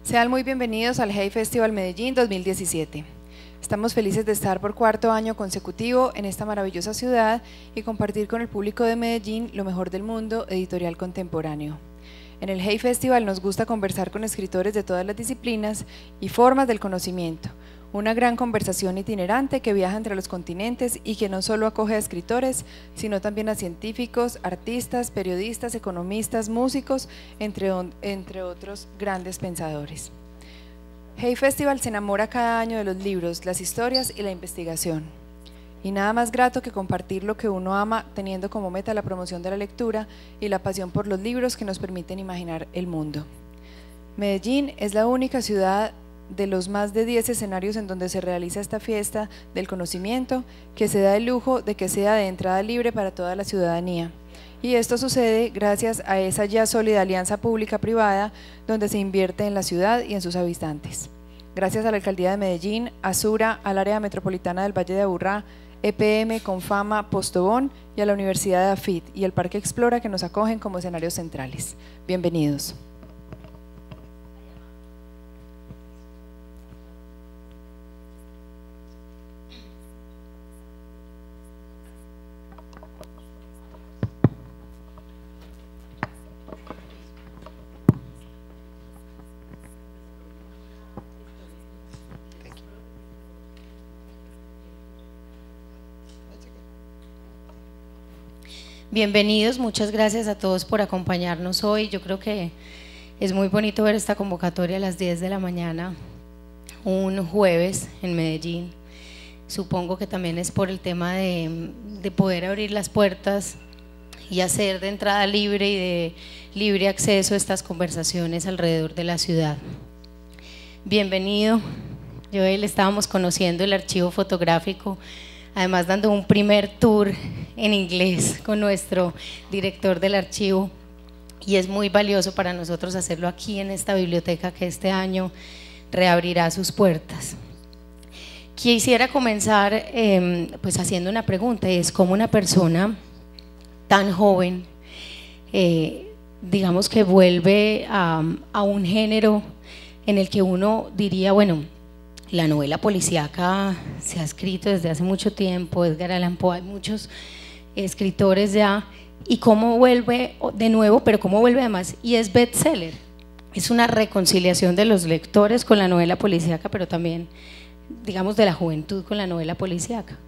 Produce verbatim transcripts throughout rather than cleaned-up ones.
Sean muy bienvenidos al Hey Festival Medellín dos mil diecisiete. Estamos felices de estar por cuarto año consecutivo en esta maravillosa ciudad y compartir con el público de Medellín lo mejor del mundo editorial contemporáneo. En el Hey Festival nos gusta conversar con escritores de todas las disciplinas y formas del conocimiento, una gran conversación itinerante que viaja entre los continentes y que no solo acoge a escritores, sino también a científicos, artistas, periodistas, economistas, músicos, entre, entre otros grandes pensadores. Hey Festival se enamora cada año de los libros, las historias y la investigación. Y nada más grato que compartir lo que uno ama, teniendo como meta la promoción de la lectura y la pasión por los libros que nos permiten imaginar el mundo. Medellín es la única ciudad de los más de diez escenarios en donde se realiza esta fiesta del conocimiento, que se da el lujo de que sea de entrada libre para toda la ciudadanía. Y esto sucede gracias a esa ya sólida alianza pública-privada donde se invierte en la ciudad y en sus habitantes. Gracias a la Alcaldía de Medellín, a Sura, al Área Metropolitana del Valle de Aburrá, E P M, Confama, Postobón y a la Universidad de AFIT y el Parque Explora que nos acogen como escenarios centrales. Bienvenidos. Bienvenidos, muchas gracias a todos por acompañarnos hoy. Yo creo que es muy bonito ver esta convocatoria a las diez de la mañana, un jueves en Medellín. Supongo que también es por el tema de, de poder abrir las puertas y hacer de entrada libre y de libre acceso a estas conversaciones alrededor de la ciudad. Bienvenido, Joel, estábamos conociendo el archivo fotográfico, además dando un primer tour en inglés con nuestro director del archivo, y es muy valioso para nosotros hacerlo aquí en esta biblioteca que este año reabrirá sus puertas. Quisiera comenzar eh, pues haciendo una pregunta, y es cómo una persona tan joven eh, digamos que vuelve a, a un género en el que uno diría, bueno, la novela policíaca se ha escrito desde hace mucho tiempo, Edgar Allan Poe, hay muchos escritores ya, y cómo vuelve de nuevo, pero cómo vuelve además y es bestseller. Es una reconciliación de los lectores con la novela policíaca, pero también, digamos, de la juventud con la novela policíaca.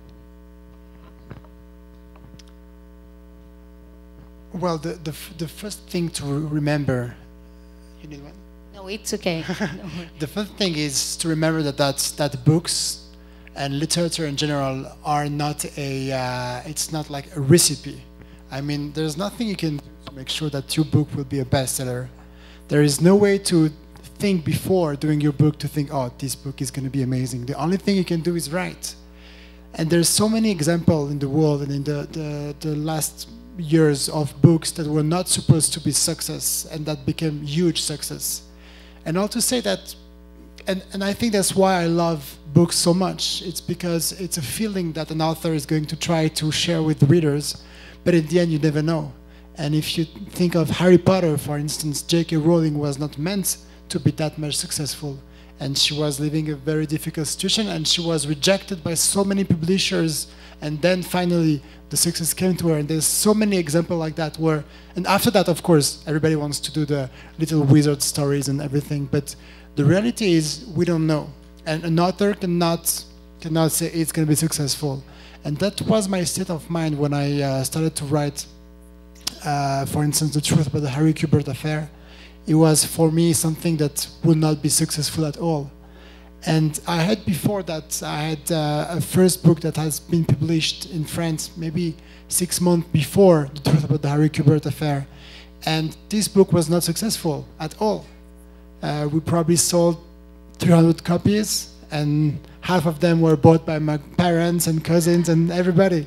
Well, the, the, the first thing to remember, you need one? No, it's okay. The first thing is to remember that that's, that books and literature in general are not a, uh, it's not like a recipe. I mean, there's nothing you can do to make sure that your book will be a bestseller. There is no way to think before doing your book to think, oh, this book is going to be amazing. The only thing you can do is write. And there's so many examples in the world and in the, the, the last years of books that were not supposed to be success and that became huge success. And all to say that, and, and I think that's why I love books so much. It's because it's a feeling that an author is going to try to share with readers, but in the end you never know. And if you think of Harry Potter, for instance, J K Rowling was not meant to be that much successful. And she was living a very difficult situation, and she was rejected by so many publishers, and then finally the success came to her. And there's so many examples like that where, and after that, of course, everybody wants to do the little wizard stories and everything, but the reality is we don't know. And an author cannot, cannot say it's going to be successful. And that was my state of mind when I uh, started to write, uh, for instance, The Truth About the Harry Kubert Affair. It was for me something that would not be successful at all. And I had before that, I had uh, a first book that has been published in France maybe six months before The Truth About the Harry Kubert Affair. And this book was not successful at all. Uh, we probably sold three hundred copies, and half of them were bought by my parents and cousins and everybody.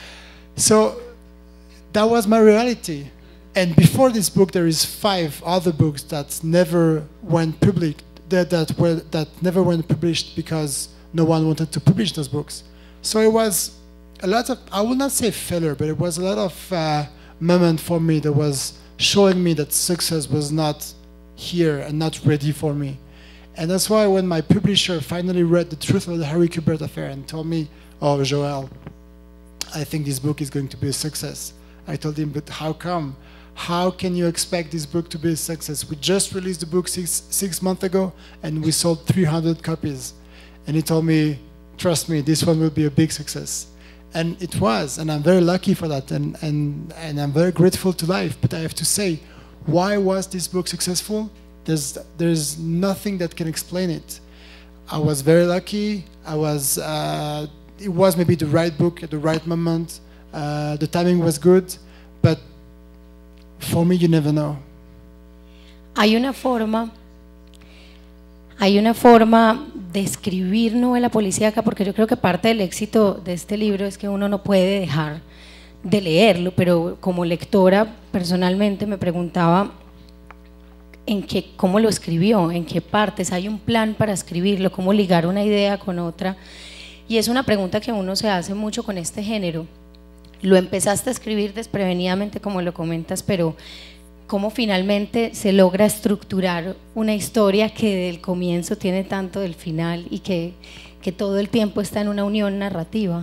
So that was my reality. And before this book, there is five other books that never went public, that, that, were, that never went published because no one wanted to publish those books. So it was a lot of, I will not say failure, but it was a lot of uh, moment for me that was showing me that success was not here and not ready for me. And that's why when my publisher finally read The Truth of the Harry Kubert Affair and told me, oh, Joel, I think this book is going to be a success. I told him, but how come? How can you expect this book to be a success? We just released the book six, six months ago and we sold three hundred copies. And he told me, trust me, this one will be a big success. And it was, and I'm very lucky for that, and, and, and I'm very grateful to life. But I have to say, why was this book successful? There's, there's nothing that can explain it. I was very lucky. I was, uh, it was maybe the right book at the right moment. Uh, the timing was good, but for me, you never know. Hay una forma, hay una forma de escribir novela policíaca, porque yo creo que parte del éxito de este libro es que uno no puede dejar de leerlo, pero como lectora personalmente me preguntaba en qué, cómo lo escribió, en qué partes, hay un plan para escribirlo, cómo ligar una idea con otra, y es una pregunta que uno se hace mucho con este género. Lo empezaste a escribir desprevenidamente, como lo comentas, pero cómo finalmente se logra estructurar una historia que del comienzo tiene tanto del final y que, que todo el tiempo está en una unión narrativa.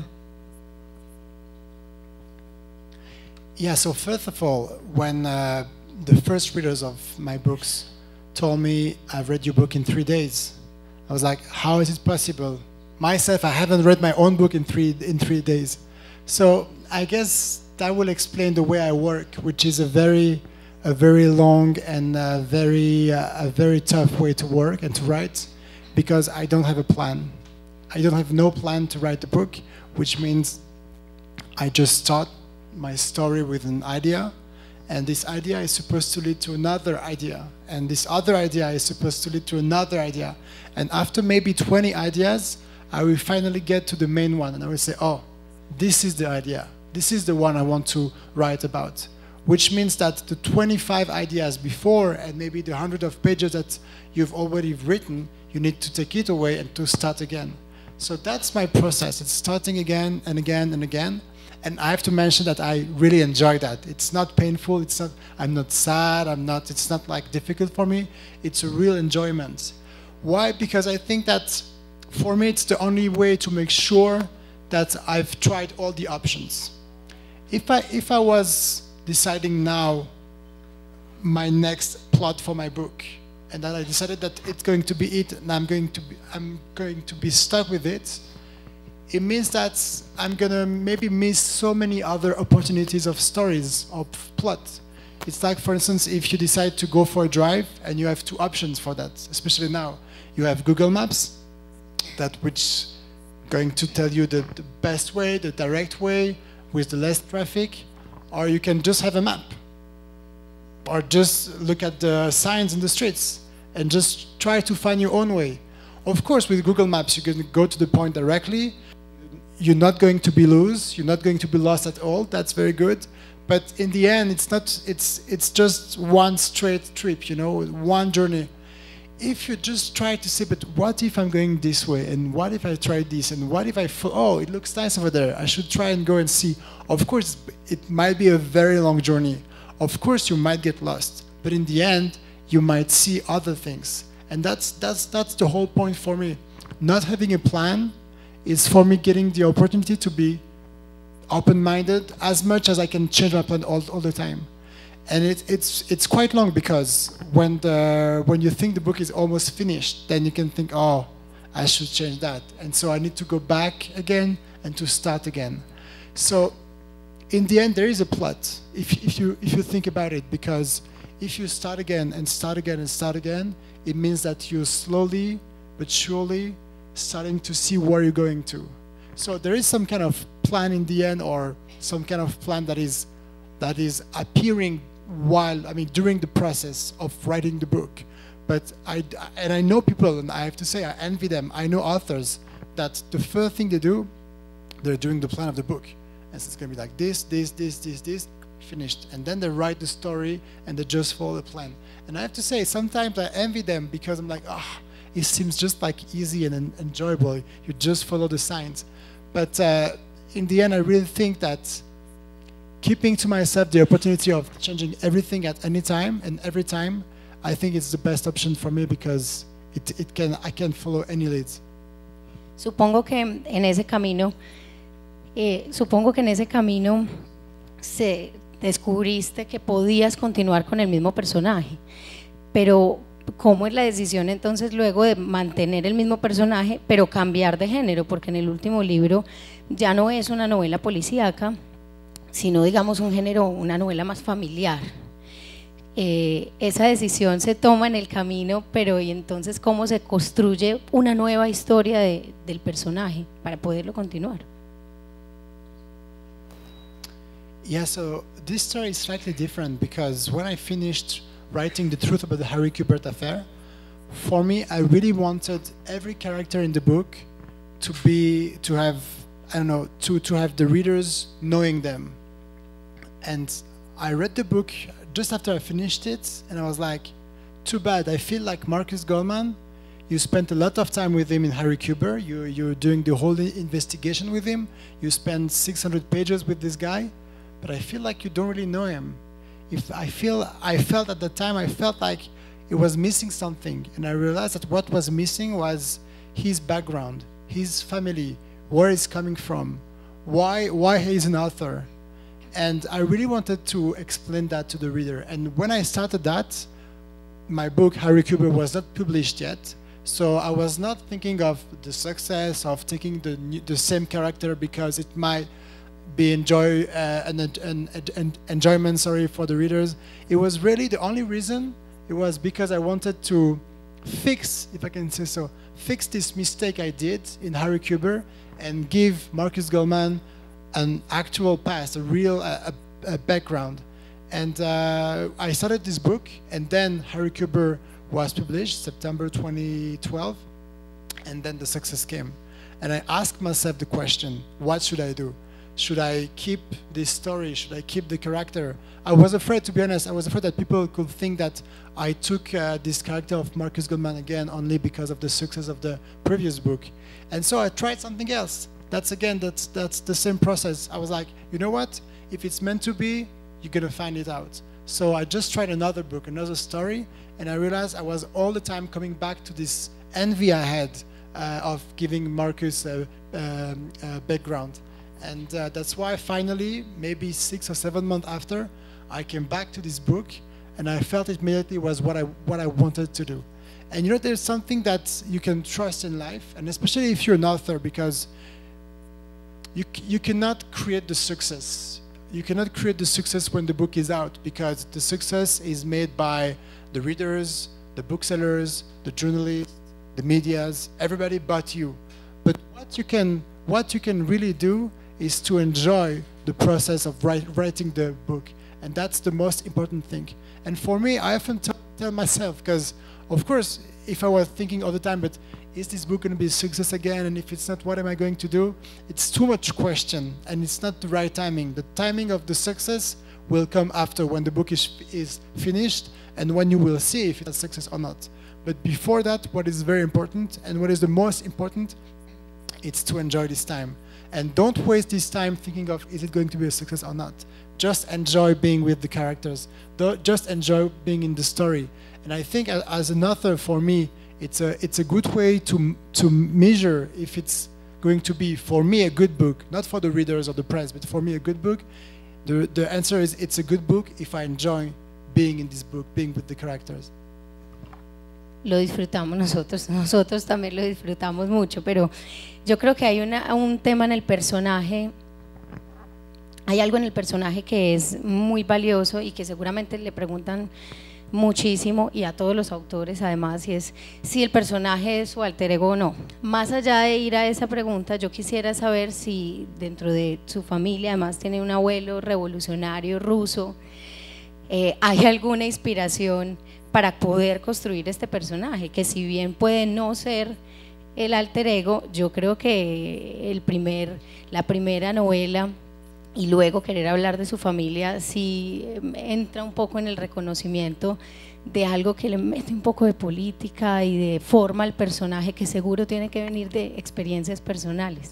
Yeah, so first of all, when uh, the first readers of my books told me, I've read your book in three days, I was like, how is it possible? Myself, I haven't read my own book in three, in three days. So I guess that will explain the way I work, which is a very, a very long and a very, uh, a very tough way to work and to write, because I don't have a plan. I don't have no plan to write the book, which means I just start my story with an idea, and this idea is supposed to lead to another idea, and this other idea is supposed to lead to another idea, and after maybe twenty ideas, I will finally get to the main one, and I will say, oh, this is the idea. This is the one I want to write about. Which means that the twenty-five ideas before and maybe the hundred of pages that you've already written, you need to take it away and to start again. So that's my process. It's starting again and again and again. And I have to mention that I really enjoy that. It's not painful. It's not, I'm not sad. I'm not, it's not like difficult for me. It's a real enjoyment. Why? Because I think that for me, it's the only way to make sure that I've tried all the options. If I, if I was deciding now my next plot for my book, and that I decided that it's going to be it, and I'm going to be, I'm going to be stuck with it, it means that I'm gonna maybe miss so many other opportunities of stories, of plot. It's like, for instance, if you decide to go for a drive, and you have two options for that, especially now. You have Google Maps, that which going to tell you the, the best way, the direct way, with the less traffic, or you can just have a map, or just look at the signs in the streets, and just try to find your own way. Of course, with Google Maps, you can go to the point directly. You're not going to be lost. You're not going to be lost at all. That's very good. But in the end, it's not. It's it's just one straight trip. You know, one journey. If you just try to say, but what if I'm going this way, and what if I try this, and what if I, oh, it looks nice over there, I should try and go and see. Of course, it might be a very long journey. Of course, you might get lost, but in the end, you might see other things. And that's, that's, that's the whole point for me. Not having a plan is for me getting the opportunity to be open-minded as much as I can change my plan all, all the time. And it, it's, it's quite long, because when, the, when you think the book is almost finished, then you can think, oh, I should change that. And so I need to go back again and to start again. So in the end, there is a plot, if, if, you, if you think about it, because if you start again and start again and start again, it means that you're slowly but surely starting to see where you're going to. So there is some kind of plan in the end, or some kind of plan that is, that is appearing while, I mean, during the process of writing the book. But I, and I know people, and I have to say, I envy them. I know authors that the first thing they do, they're doing the plan of the book. And so it's going to be like this, this, this, this, this, finished. And then they write the story, and they just follow the plan. And I have to say, sometimes I envy them, because I'm like, ah, oh, it seems just like easy and en enjoyable. You just follow the signs. But uh, in the end, I really think that keeping to myself the opportunity of changing everything at any time and every time, I think it's the best option for me, because it, it can, I can follow any leads. Supongo que en ese camino, eh, supongo que en ese camino se descubriste que podías continuar con el mismo personaje, pero ¿cómo es la decisión entonces luego de mantener el mismo personaje pero cambiar de género? Porque en el último libro ya no es una novela policíaca, sino digamos un género, una novela más familiar. Eh, esa decisión se toma en el camino, pero ¿y entonces cómo se construye una nueva historia de, del personaje para poderlo continuar? Yeah, so this story is slightly different because when I finished writing the truth about the Harry Kubert affair, for me, I really wanted every character in the book to be, to have, I don't know, to, to have the readers knowing them. And I read the book just after I finished it, and I was like, too bad. I feel like Marcus Goldman, you spent a lot of time with him in Harry Kubert. You, you're doing the whole investigation with him. You spent six hundred pages with this guy, but I feel like you don't really know him. If I feel, I felt at the time, I felt like it was missing something, and I realized that what was missing was his background, his family, where he's coming from, why, why he's an author. And I really wanted to explain that to the reader. And when I started that, my book, Harry Kubert, was not published yet. So I was not thinking of the success of taking the, new, the same character because it might be enjoy, uh, an, an, an enjoyment sorry, for the readers. It was really the only reason, it was because I wanted to fix, if I can say so, fix this mistake I did in Harry Kubert and give Marcus Goldman an actual past, a real uh, a, a background. And uh, I started this book, and then Harry Kubert was published September twenty twelve, and then the success came. And I asked myself the question, what should I do? Should I keep this story? Should I keep the character? I was afraid, to be honest, I was afraid that people could think that I took uh, this character of Marcus Goldman again only because of the success of the previous book. And so I tried something else. That's again, that's, that's the same process. I was like, you know what? If it's meant to be, you're gonna find it out. So I just tried another book, another story, and I realized I was all the time coming back to this envy I had uh, of giving Marcus a, um, a background. And uh, that's why finally, maybe six or seven months after, I came back to this book, and I felt it immediately was what I, what I wanted to do. And you know, there's something that you can trust in life, and especially if you're an author, because You, you cannot create the success. You cannot create the success when the book is out, because the success is made by the readers, the booksellers, the journalists, the medias, everybody but you. But what you can, what you can really do is to enjoy the process of write, writing the book. And that's the most important thing. And for me, I often tell myself, because of course, if I was thinking all the time, but is this book going to be a success again? And if it's not, what am I going to do? It's too much question, and it's not the right timing. The timing of the success will come after, when the book is, is finished, and when you will see if it's a success or not. But before that, what is very important, and what is the most important, it's to enjoy this time. And don't waste this time thinking of, is it going to be a success or not? Just enjoy being with the characters. Don't, just enjoy being in the story. And I think as an author, for me, it's a, it's a good way to, to measure if it's going to be, for me, a good book. Not for the readers or the press, but for me, a good book. The, the answer is, it's a good book if I enjoy being in this book, being with the characters. Lo disfrutamos nosotros, nosotros también lo disfrutamos mucho, pero yo creo que hay una, un tema en el personaje, hay algo en el personaje que es muy valioso y que seguramente le preguntan muchísimo, y a todos los autores además, y es si el personaje es su alter ego o no. Más allá de ir a esa pregunta, yo quisiera saber si dentro de su familia además tiene un abuelo revolucionario ruso, eh, hay alguna inspiración para poder construir este personaje, que si bien puede no ser el alter ego, yo creo que el primer, la primera novela y luego querer hablar de su familia sí entra un poco en el reconocimiento de algo que le mete un poco de política y de forma al personaje, que seguro tiene que venir de experiencias personales.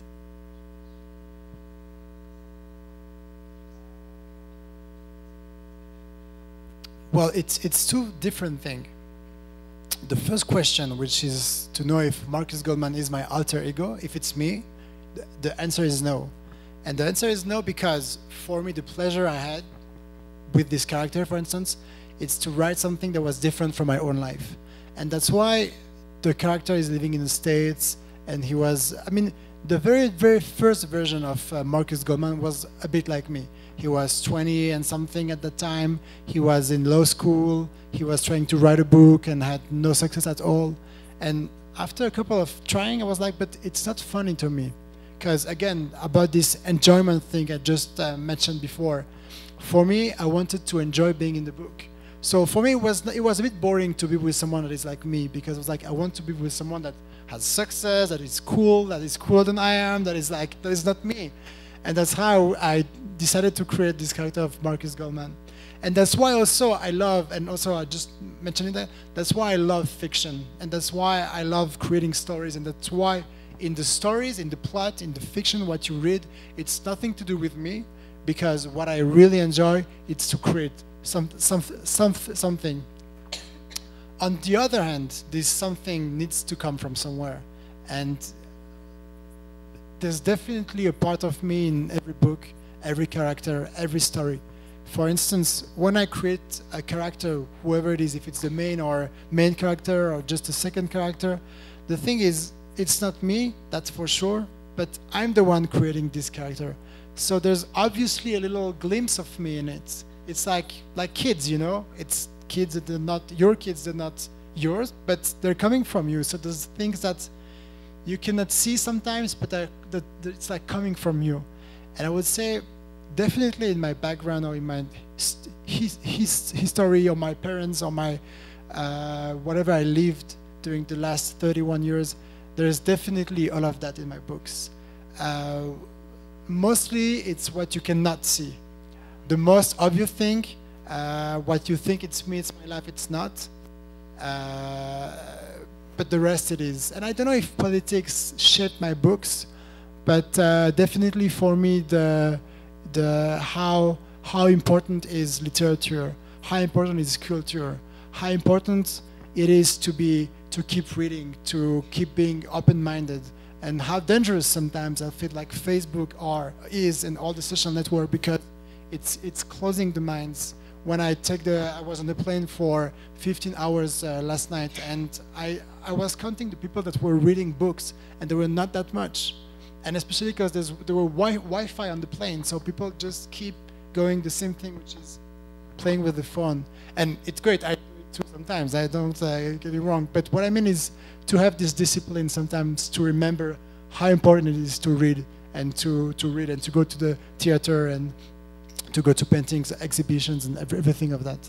Well, it's, it's two different things. the first question, which is to know if Marcus Goldman is my alter ego, if it's me, th the answer is no. And the answer is no because for me, the pleasure I had with this character, for instance, it's to write something that was different from my own life. And that's why the character is living in the States, and he was, I mean, the very, very first version of uh, Marcus Goldman was a bit like me. He was twenty and something at the time. He was in law school. He was trying to write a book and had no success at all. And after a couple of trying, I was like, but it's not funny to me. Because again, about this enjoyment thing I just uh, mentioned before, for me, I wanted to enjoy being in the book. So for me, it was, it was a bit boring to be with someone that is like me, because it was like, I want to be with someone that has success, that is cool, that is cooler than I am, that is like, that is not me. And that's how I decided to create this character of Marcus Goldman. And that's why also I love, and also I just mentioned that, that's why I love fiction. And that's why I love creating stories. And that's why in the stories, in the plot, in the fiction, what you read, it's nothing to do with me, because what I really enjoy is to create some, some, some, something. On the other hand, this something needs to come from somewhere. And there's definitely a part of me in every book, every character, every story. For instance, when I create a character, whoever it is, if it's the main or main character or just a second character, the thing is, it's not me, that's for sure, but I'm the one creating this character. So there's obviously a little glimpse of me in it. It's like like kids, you know? It's kids that are not your kids, they're not yours, but they're coming from you. So there's things that you cannot see sometimes, but that, that it's like coming from you. And I would say, definitely in my background or in my his, his history or my parents or my uh, whatever I lived during the last thirty-one years, there's definitely all of that in my books. Uh, mostly it's what you cannot see. The most obvious thing, uh, what you think it's me, it's my life, it's not. Uh, but the rest it is. And I don't know if politics shaped my books, but uh, definitely for me the the how how important is literature, how important is culture, how important it is to be to keep reading, to keep being open-minded, and how dangerous sometimes I feel like Facebook are is and all the social network, because it's it's closing the minds. When I take the I was on the plane for fifteen hours uh, last night, and I I was counting the people that were reading books, and there were not that much. And especially because there's, there were wi Wi-Fi on the plane, so people just keep going the same thing, which is playing with the phone. And it's great, I do it too sometimes, I don't uh, get it wrong. But what I mean is to have this discipline sometimes to remember how important it is to read, and to, to read and to go to the theater and to go to paintings, exhibitions, and everything of that.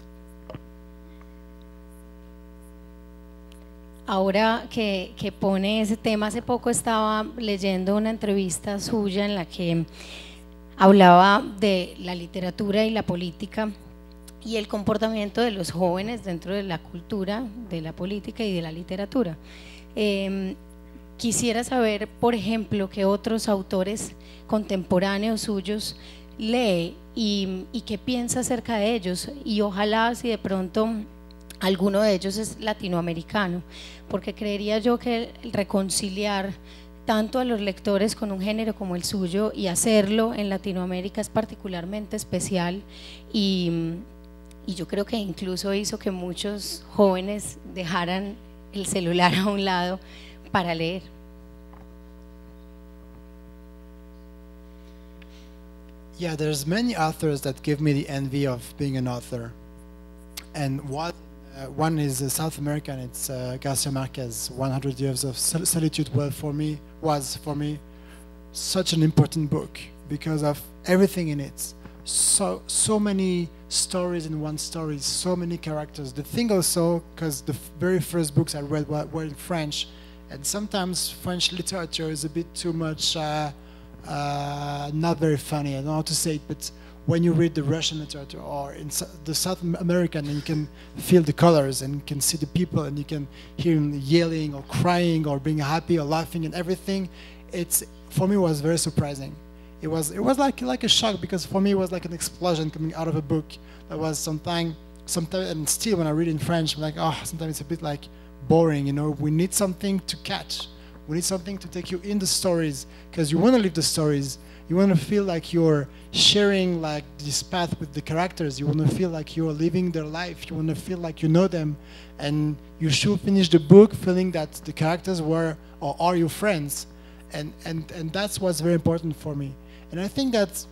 Ahora que, que pone ese tema, hace poco estaba leyendo una entrevista suya en la que hablaba de la literatura y la política y el comportamiento de los jóvenes dentro de la cultura, de la política y de la literatura. Eh, quisiera saber, por ejemplo, qué otros autores contemporáneos suyos lee y, y qué piensa acerca de ellos, y ojalá si de pronto alguno de ellos es latinoamericano, porque creería yo que el reconciliar tanto a los lectores con un género como el suyo y hacerlo en Latinoamérica es particularmente especial, y, y yo creo que incluso hizo que muchos jóvenes dejaran el celular a un lado para leer. Yeah, there's many authors that give me the envy of being an author. And what Uh, one is uh, South American, it's uh, Garcia Marquez, one hundred years of Sol Solitude. Well, for me, was for me such an important book because of everything in it. So, so many stories in one story, so many characters. The thing also, because the f very first books I read were, were in French, and sometimes French literature is a bit too much, uh, uh, not very funny, I don't know how to say it, but when you read the Russian literature or in the South American, and you can feel the colors and you can see the people and you can hear them yelling or crying or being happy or laughing and everything, it's, for me, it was very surprising. It was, it was like, like a shock, because for me it was like an explosion coming out of a book that was sometimes, sometimes, and still when I read in French, I'm like, oh, sometimes it's a bit like boring. You know, we need something to catch. We need something to take you in the stories, because you want to live the stories. You want to feel like you're sharing like this path with the characters. You want to feel like you're living their life. You want to feel like you know them, and you should finish the book feeling that the characters were or are your friends, and and and that's what's very important for me. And I think that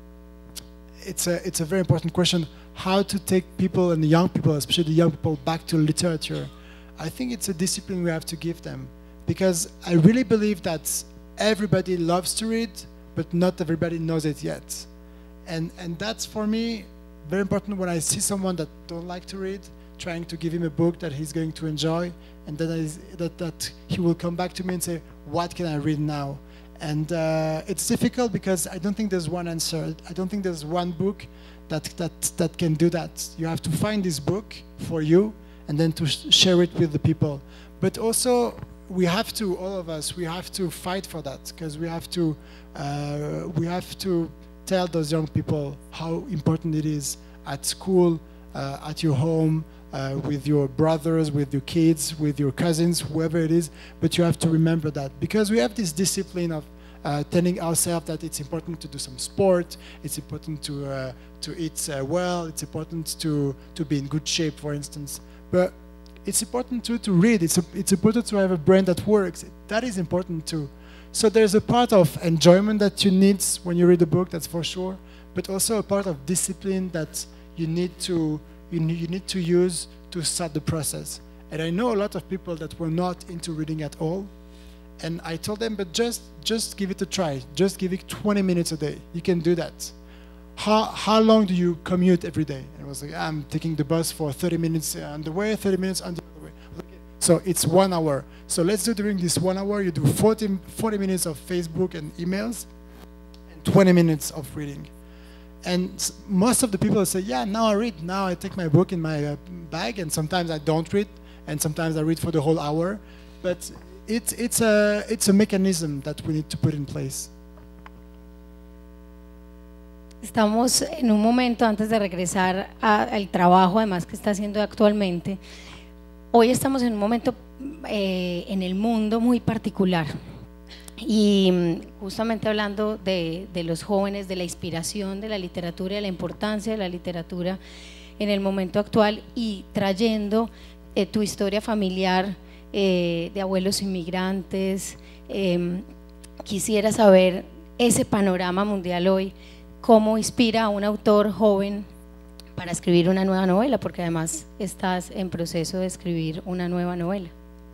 it's a it's a very important question: how to take people and the young people, especially the young people, back to literature. I think it's a discipline we have to give them, because I really believe that everybody loves to read, but not everybody knows it yet. And and that's for me very important when I see someone that don't like to read, trying to give him a book that he's going to enjoy, and then I, that, that he will come back to me and say, what can I read now? And uh, it's difficult because I don't think there's one answer. I don't think there's one book that, that, that can do that. You have to find this book for you and then to sh share it with the people. But also, we have to, all of us, we have to fight for that, because we have to, uh, we have to tell those young people how important it is at school, uh, at your home, uh, with your brothers, with your kids, with your cousins, whoever it is. But you have to remember that, because we have this discipline of uh, telling ourselves that it's important to do some sport, it's important to uh, to eat uh, well, it's important to to be in good shape, for instance. But it's important too to read. It's a, it's important to have a brain that works. That is important too. So there's a part of enjoyment that you need when you read a book, that's for sure, but also a part of discipline that you need to you need, you need to use to start the process. And I know a lot of people that were not into reading at all, and I told them, but just just give it a try. Just give it twenty minutes a day. You can do that. How how long do you commute every day? And I was like, I'm taking the bus for thirty minutes on the way, thirty minutes on the other way. Okay. So it's one hour. So let's do during this one hour, you do forty, forty minutes of Facebook and emails, and twenty minutes of reading. And most of the people say, yeah, now I read. Now I take my book in my uh, bag, and sometimes I don't read, and sometimes I read for the whole hour. But it's, it's, a, it's a mechanism that we need to put in place. Estamos en un momento, antes de regresar a, al trabajo además que está haciendo actualmente, hoy estamos en un momento eh, en el mundo muy particular, y justamente hablando de, de los jóvenes, de la inspiración de la literatura y de la importancia de la literatura en el momento actual, y trayendo eh, tu historia familiar eh, de abuelos inmigrantes, eh, quisiera saber ese panorama mundial hoy. ¿Cómo inspira a un autor joven para escribir una nueva novela? Porque además estás en proceso de escribir una nueva novela.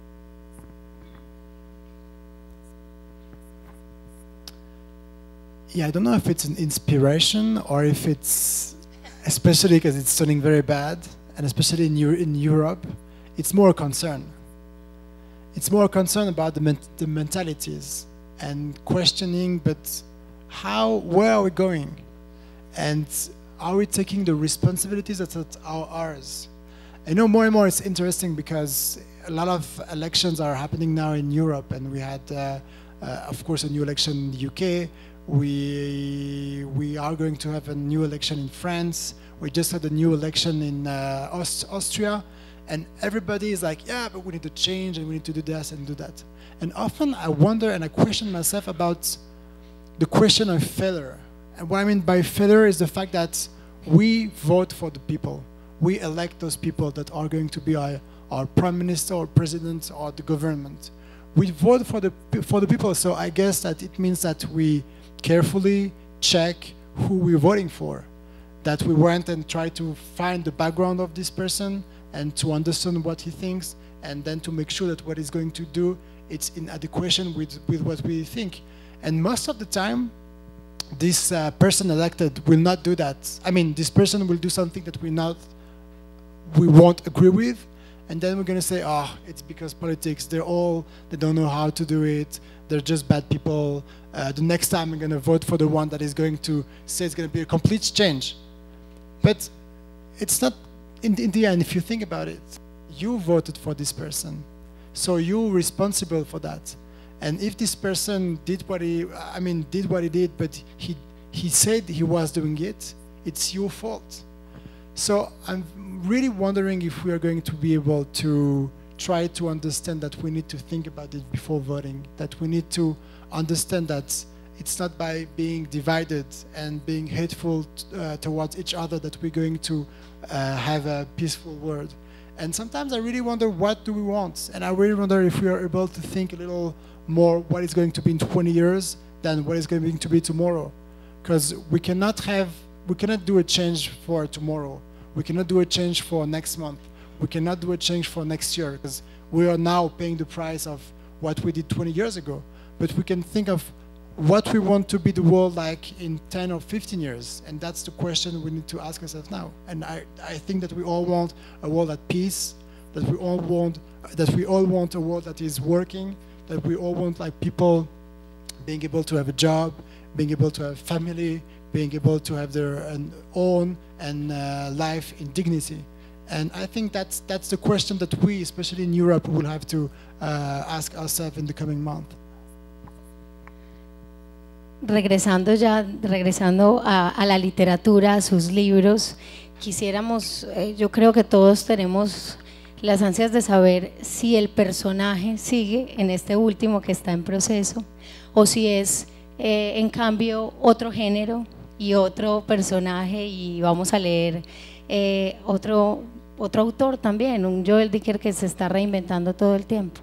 Yeah, I don't know if it's an inspiration or if it's, especially because it's turning very bad, and especially in, Euro in Europe, it's more a concern. It's more a concern about the, men the mentalities and questioning, but how, where are we going? And are we taking the responsibilities that are ours? I know more and more it's interesting because a lot of elections are happening now in Europe, and we had, uh, uh, of course, a new election in the U K. We, we are going to have a new election in France. We just had a new election in uh, Aust Austria. And everybody is like, yeah, but we need to change, and we need to do this and do that. And often I wonder and I question myself about the question of failure. And what I mean by failure is the fact that we vote for the people. We elect those people that are going to be our, our prime minister or president or the government. We vote for the, for the people, so I guess that it means that we carefully check who we're voting for. That we went and tried to find the background of this person and to understand what he thinks, and then to make sure that what he's going to do, it's in adequation with, with what we think. And most of the time, this uh, person elected will not do that. I mean, this person will do something that we not, we won't agree with, and then we're going to say, oh, it's because politics, they're all, they don't know how to do it, they're just bad people. Uh, the next time I'm going to vote for the one that is going to say it's going to be a complete change. But it's not, in the, in the end, if you think about it, you voted for this person, so you're responsible for that. And if this person did what he, I mean, did what he did, but he, he said he was doing it, it's your fault. So I'm really wondering if we are going to be able to try to understand that we need to think about it before voting, that we need to understand that it's not by being divided and being hateful uh, towards each other that we're going to uh, have a peaceful world. And sometimes I really wonder, what do we want? And I really wonder if we are able to think a little more what is going to be in twenty years than what is going to be tomorrow. Because we cannot have, we cannot do a change for tomorrow. We cannot do a change for next month. We cannot do a change for next year, because we are now paying the price of what we did twenty years ago. But we can think of what we want to be the world like in ten or fifteen years. And that's the question we need to ask ourselves now. And I, I think that we all want a world at peace, that we all want, that we all want a world that is working, that we all want like people being able to have a job, being able to have family, being able to have their an own and uh, life in dignity. And I think that's, that's the question that we, especially in Europe, will have to uh, ask ourselves in the coming month. Regresando ya, regresando a, a la literatura, a sus libros, quisiéramos, eh, yo creo que todos tenemos las ansias de saber si el personaje sigue en este último que está en proceso, o si es eh, en cambio otro género y otro personaje, y vamos a leer eh, otro, otro autor también, un Joel Dicker que se está reinventando todo el tiempo.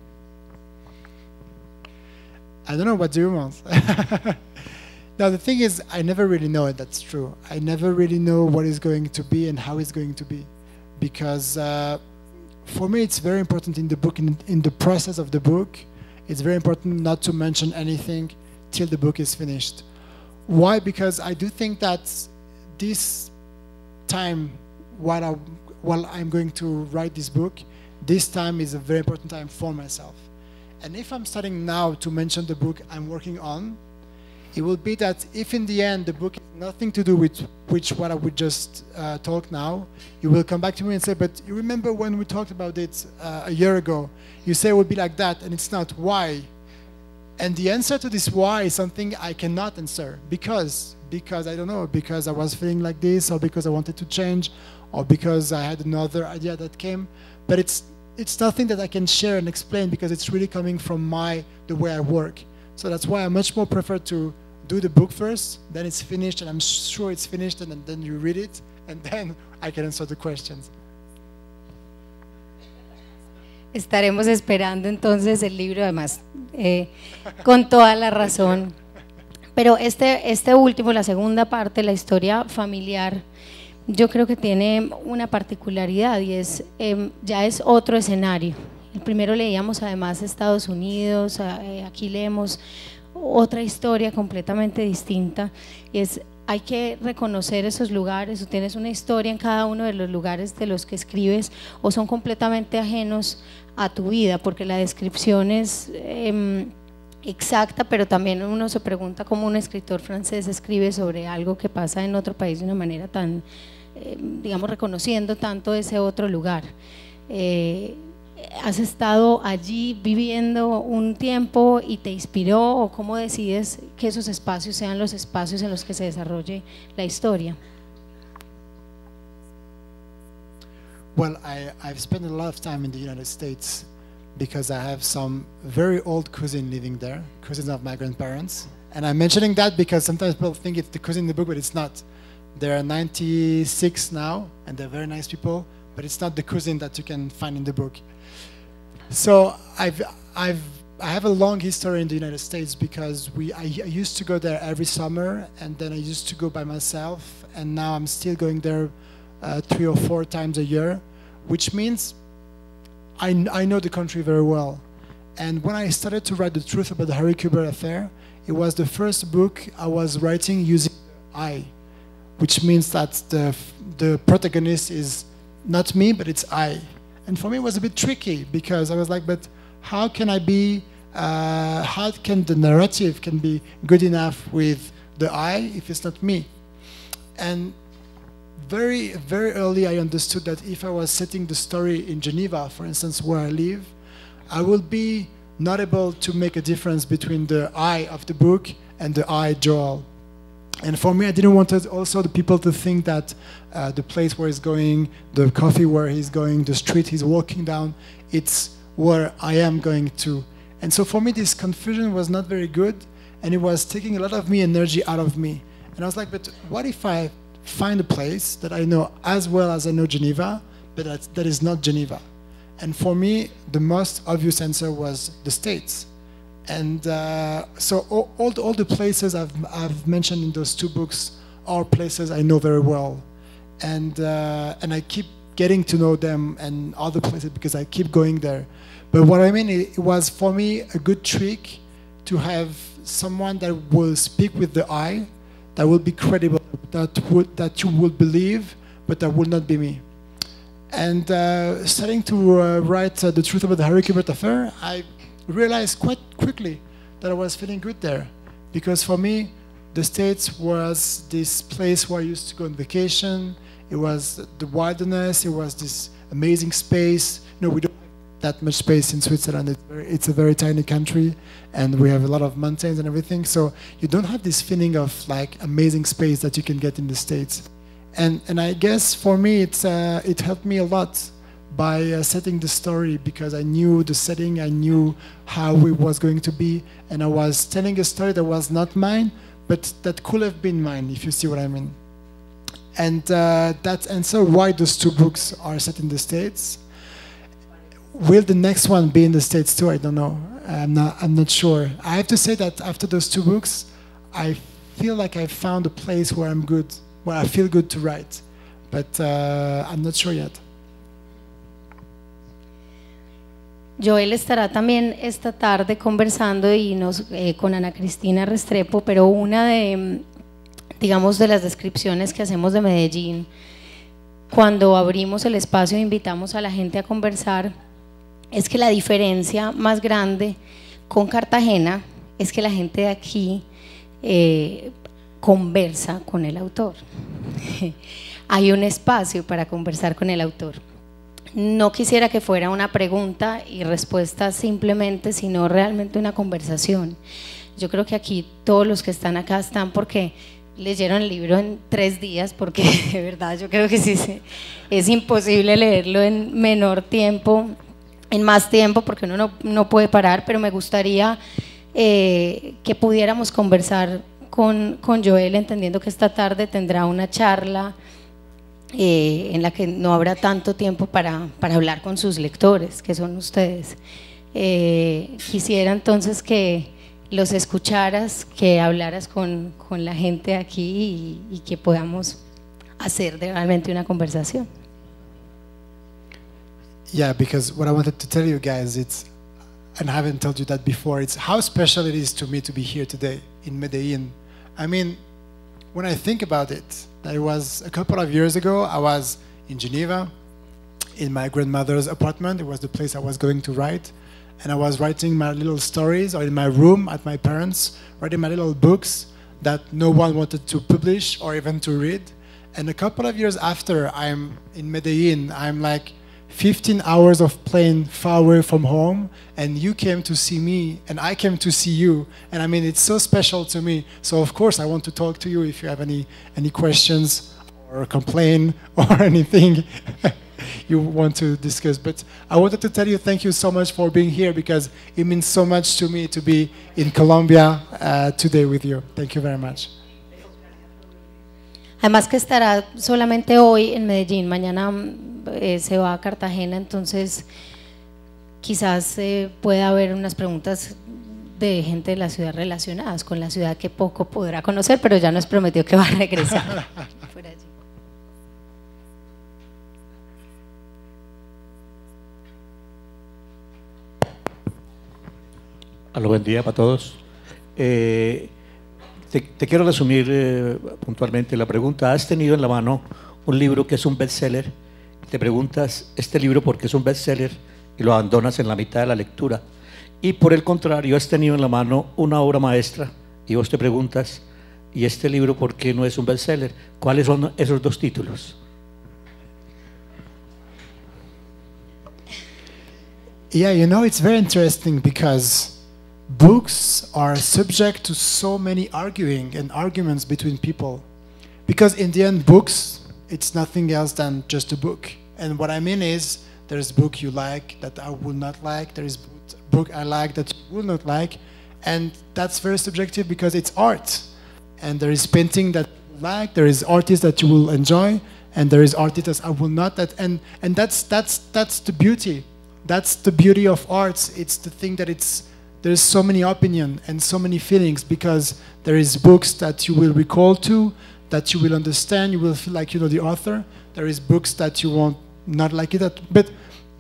I don't know, what do you want? Now the thing is, I never really know it, that's true. I never really know what is going to be and how it's going to be. Because uh, for me it's very important in the book, in, in the process of the book, it's very important not to mention anything till the book is finished. Why? Because I do think that this time, while, I, while I'm going to write this book, this time is a very important time for myself. And if I'm starting now to mention the book I'm working on, it will be that if in the end the book has nothing to do with which what I would just uh, talk now, you will come back to me and say, but you remember when we talked about it uh, a year ago, you say it would be like that, and it's not. Why? And the answer to this why is something I cannot answer. Because, because I don't know, because I was feeling like this, or because I wanted to change, or because I had another idea that came. But it's it's nothing that I can share and explain, because it's really coming from my the way I work. So that's why I much more prefer to do the book first, then it's finished, and I'm sure it's finished, and then you read it, and then I can answer the questions. Estaremos esperando entonces el libro, además, eh, con toda la razón. Pero este, este último, la segunda parte, la historia familiar, yo creo que tiene una particularidad, y es, eh, ya es otro escenario. El primero leíamos además Estados Unidos, eh, aquí leemos otra historia completamente distinta, y es, hay que reconocer esos lugares. O tienes una historia en cada uno de los lugares de los que escribes, o son completamente ajenos a tu vida, porque la descripción es eh, exacta, pero también uno se pregunta cómo un escritor francés escribe sobre algo que pasa en otro país de una manera tan, eh, digamos, reconociendo tanto ese otro lugar. Eh, ¿Has estado allí viviendo un tiempo y te inspiró, o cómo decides que esos espacios sean los espacios en los que se desarrolle la historia? Well, I, I've spent a lot of time in the United States because I have some very old cousins living there, cousins of my grandparents. And I'm mentioning that because sometimes people think it's the cousin in the book, but it's not. They're ninety-six now, and they're very nice people, but it's not the cousin that you can find in the book. So I've, I've, I have a long history in the United States because we, I, I used to go there every summer, and then I used to go by myself, and now I'm still going there uh, three or four times a year, which means I, I know the country very well. And when I started to write the truth about the Harry Kubert affair, it was the first book I was writing using I, which means that the, the protagonist is not me, but it's I. And for me it was a bit tricky, because I was like, but how can I be, uh, how can the narrative can be good enough with the I if it's not me? And very, very early I understood that if I was setting the story in Geneva, for instance, where I live, I would be not able to make a difference between the I of the book and the I, Joel. And for me, I didn't want it also the people to think that uh, the place where he's going, the coffee where he's going, the street he's walking down, it's where I am going to. And so for me, this confusion was not very good, and it was taking a lot of me energy out of me. And I was like, but what if I find a place that I know as well as I know Geneva, but that, that is not Geneva? And for me, the most obvious answer was the States. And uh, so all, all, the, all the places I've, I've mentioned in those two books are places I know very well. And, uh, and I keep getting to know them and other places because I keep going there. But what I mean, it, it was for me a good trick to have someone that will speak with the eye, that will be credible, that, would, that you will believe, but that will not be me. And uh, starting to uh, write uh, The Truth About the Harry Kubert Affair, I realized quite quickly that I was feeling good there, because for me the States was this place where I used to go on vacation. It was the wilderness, it was this amazing space. You know, we don't have that much space in Switzerland. It's, very, it's a very tiny country, and we have a lot of mountains and everything, so you don't have this feeling of like amazing space that you can get in the States. And, and I guess for me it's, uh, it helped me a lot by uh, setting the story, because I knew the setting, I knew how it was going to be, and I was telling a story that was not mine, but that could have been mine, if you see what I mean. And uh, that's and so why those two books are set in the States. Will the next one be in the States too? I don't know. I'm not. I'm not sure. I have to say that after those two books, I feel like I found a place where I'm good, where I feel good to write, but uh, I'm not sure yet. Joel estará también esta tarde conversando y nos, eh, con Ana Cristina Restrepo, pero una de, digamos, de las descripciones que hacemos de Medellín, cuando abrimos el espacio e invitamos a la gente a conversar, es que la diferencia más grande con Cartagena es que la gente de aquí eh, conversa con el autor. Hay un espacio para conversar con el autor. No quisiera que fuera una pregunta y respuesta simplemente, sino realmente una conversación. Yo creo que aquí todos los que están acá están porque leyeron el libro en tres días, porque de verdad yo creo que sí es imposible leerlo en menor tiempo, en más tiempo, porque uno no, no puede parar, pero me gustaría eh, que pudiéramos conversar con, con Joel, entendiendo que esta tarde tendrá una charla Eh, en la que no habrá tanto tiempo para, para hablar con sus lectores, que son ustedes. Eh, quisiera entonces que los escucharas, que hablaras con, con la gente aquí y, y que podamos hacer de realmente una conversación. Yeah, because what I wanted to tell you guys, it's, and I haven't told you that before, it's how special it is to me to be here today in Medellin. I mean, when I think about it, that it was a couple of years ago, I was in Geneva, in my grandmother's apartment. It was the place I was going to write. And I was writing my little stories, or in my room at my parents', writing my little books that no one wanted to publish or even to read. And a couple of years after, I'm in Medellin, I'm like fifteen hours of plane far away from home, and you came to see me, and I came to see you, and I mean, it's so special to me. So of course I want to talk to you if you have any any questions or complain or anything you want to discuss. But I wanted to tell you thank you so much for being here, because it means so much to me to be in Colombia uh, today with you. Thank you very much. Además que estará solamente hoy en Medellín, mañana eh, se va a Cartagena, entonces quizás eh, pueda haber unas preguntas de gente de la ciudad relacionadas con la ciudad que poco podrá conocer, pero ya nos prometió que va a regresar. Fuera allí. Hola, buen día para todos. Eh, te, te quiero resumir eh, puntualmente la pregunta. ¿Has tenido en la mano un libro que es un bestseller? Te preguntas, ¿este libro por qué es un bestseller? Y lo abandonas en la mitad de la lectura. Y por el contrario, has tenido en la mano una obra maestra y vos te preguntas, ¿y este libro por qué no es un bestseller? ¿Cuáles son esos dos títulos? Yeah, you know, it's very interesting, because books are subject to so many arguing and arguments between people. Because in the end, books, it's nothing else than just a book. And what I mean is, there's book you like that I will not like, there is book I like that you will not like, and that's very subjective because it's art. And there is painting that you like, there is artists that you will enjoy, and there is artists that I will not. That, and and that's, that's, that's the beauty. That's the beauty of arts. It's the thing that it's, there's so many opinions and so many feelings because there is books that you will recall to, that you will understand, you will feel like you know the author. There is books that you won't not like it, but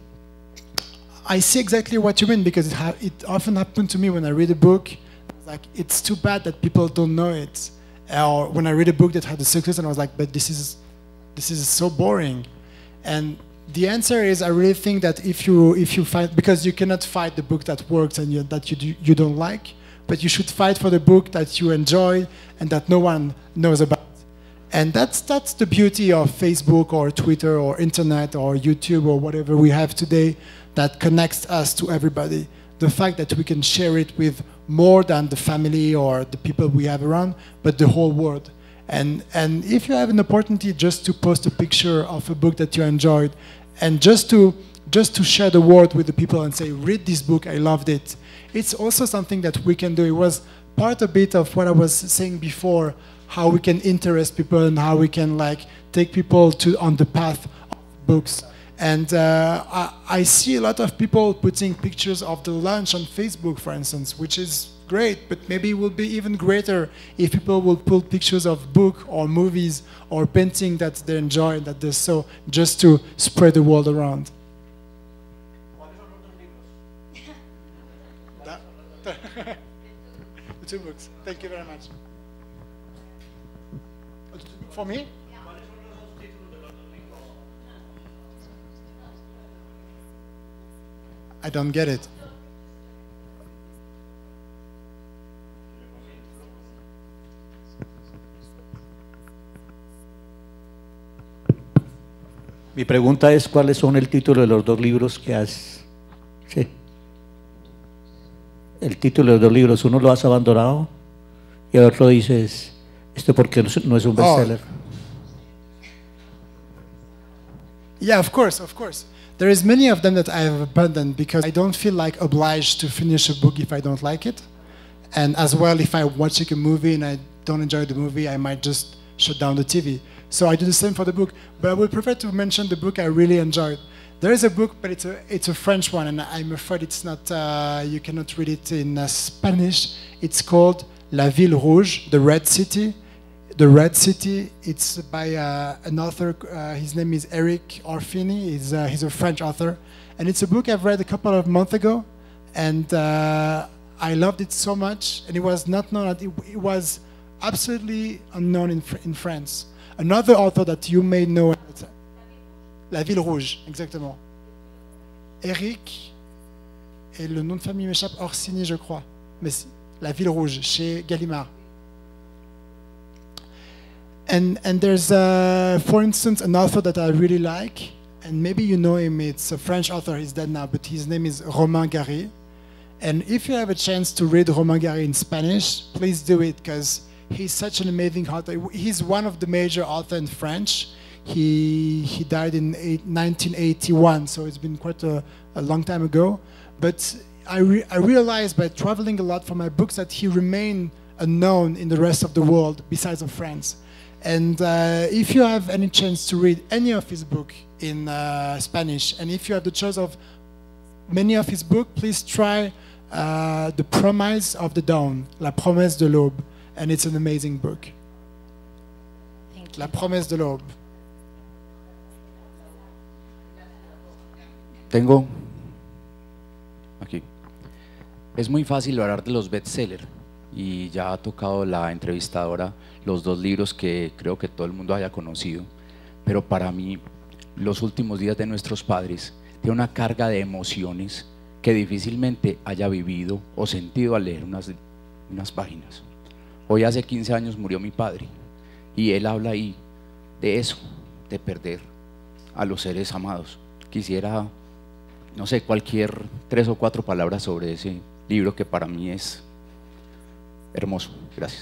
I see exactly what you mean because it, ha it often happened to me when I read a book. Like, it's too bad that people don't know it. Or when I read a book that had a success, and I was like, but this is, this is so boring. And the answer is, I really think that if you if you fight, because you cannot fight the book that works and you, that you do, you don't like, but you should fight for the book that you enjoy and that no one knows about. And that's that's the beauty of Facebook or Twitter or internet or YouTube or whatever we have today that connects us to everybody. The fact that we can share it with more than the family or the people we have around, but the whole world. And and if you have an opportunity just to post a picture of a book that you enjoyed, and just to just to share the word with the people and say, read this book, I loved it. It's also something that we can do. It was part a bit of what I was saying before, how we can interest people and how we can like take people to on the path of books. And uh, I, I see a lot of people putting pictures of the lunch on Facebook, for instance, which is great, but maybe it will be even greater if people will put pictures of book or movies or painting that they enjoy and that they saw, just to spread the world around. The two books. Thank you very much. For me? I don't get it. Mi pregunta es, ¿cuáles son el título de los dos libros que has... Sí. El título de los dos libros, uno lo has abandonado y el otro dices, ¿esto porque no es un bestseller? Oh. Yeah, of course, of course. There is many of them that I have abandoned because I don't feel like obliged to finish a book if I don't like it. And as well, if I'm watching a movie and I don't enjoy the movie, I might just shut down the T V. So I do the same for the book. But I would prefer to mention the book I really enjoyed. There is a book, but it's a, it's a French one, and I'm afraid it's not, uh, you cannot read it in uh, Spanish. It's called La Ville Rouge, The Red City. The Red City, it's by uh, an author, uh, his name is Eric Orfini, he's, uh, he's a French author. And it's a book I've read a couple of months ago, and uh, I loved it so much, and it was not known, it, it was absolutely unknown in, in France. Another author that you may know, La Ville Rouge, exactement. Eric, et le nom de famille m'échappe, Orsini je crois, mais La Ville Rouge, chez Gallimard. And, and there's, uh, for instance, an author that I really like, and maybe you know him, it's a French author, he's dead now, but his name is Romain Gary. And if you have a chance to read Romain Gary in Spanish, please do it, because he's such an amazing author. He's one of the major authors in French. He, he died in nineteen eighty-one, so it's been quite a, a long time ago. But I, re I realized by traveling a lot for my books that he remained unknown in the rest of the world, besides of France. And uh, if you have any chance to read any of his book in uh, Spanish, and if you have the choice of many of his books, please try uh, The Promise of the Dawn, La Promesse de l'Aube, and it's an amazing book. Thank you. La Promesse de l'Aube. Tengo aquí. Es muy fácil hablar de los bestsellers y ya ha tocado la entrevistadora los dos libros que creo que todo el mundo haya conocido, pero para mí Los últimos días de nuestros padres tiene una carga de emociones que difícilmente haya vivido o sentido al leer unas, unas páginas. Hoy hace quince años murió mi padre y él habla ahí de eso, de perder a los seres amados. Quisiera, no sé, cualquier tres o cuatro palabras sobre ese libro que para mí es hermoso. Gracias.